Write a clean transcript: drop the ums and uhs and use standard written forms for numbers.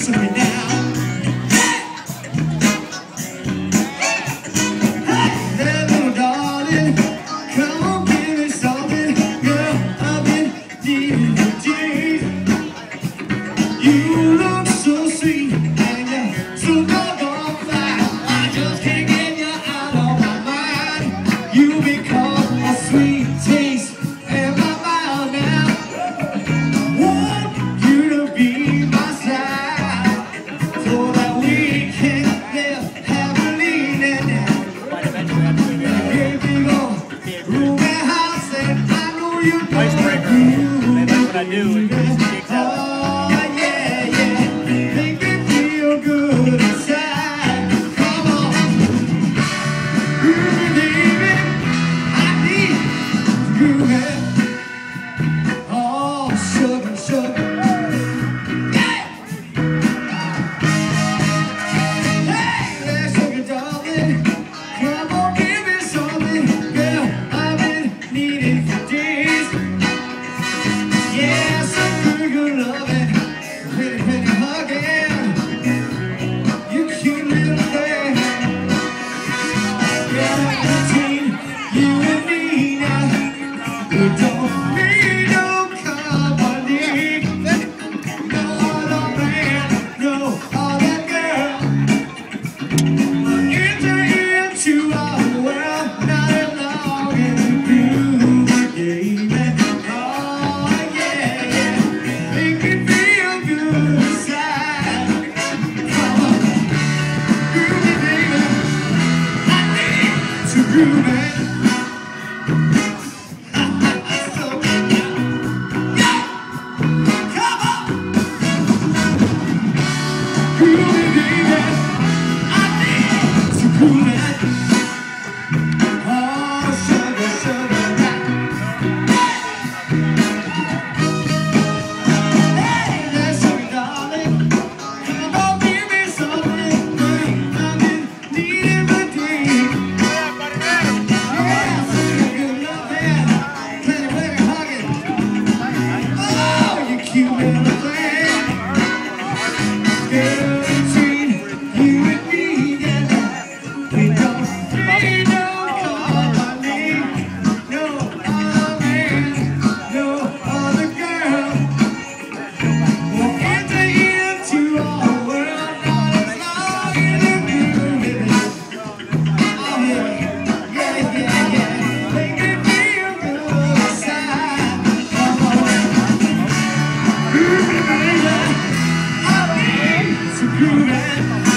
to me now. Hey, that little darling, come on, give me something. Girl, I've been needing for days. You look so sweet, and you're so doggone fine. I just can't get you out of my mind. You become a sweet taste in my mouth now. Want you to be my side, so that we can live happily now. Here we go, room and house, and I know you know you. That's what I do. Oh yeah, yeah, make me feel good inside. Come on, baby, I need you, man. Oh, sugar, sugar. Yeah. Hey, there, sugar, darling. Come on, give me something. Girl, I've been needing for days. Yeah, some good, good loving. Pretty, pretty hugging. You cute little thing. Yeah, between you and me now, we don't need no company. No other man, no other girl. Enter into our world, not as long as you, baby. Oh yeah, yeah, make me feel good inside. Come on, baby, I need to groove it. So, yeah, come on, groove it, baby. I need to groove it. Oh, sugar, sugar, hey, there, sugar, darling. Come on, give me something, babe. I've been needing for days. Yeah, sugar, good loving. Plenty, plenty hugging. Oh, you cute little thing. Girl, between you and me, yeah, we don't need no company, no other man, no other girl. We'll enter into our world, not as long as you give it. Oh yeah, yeah, yeah, yeah. Make me feel good inside. Come on, baby, I need to groove it.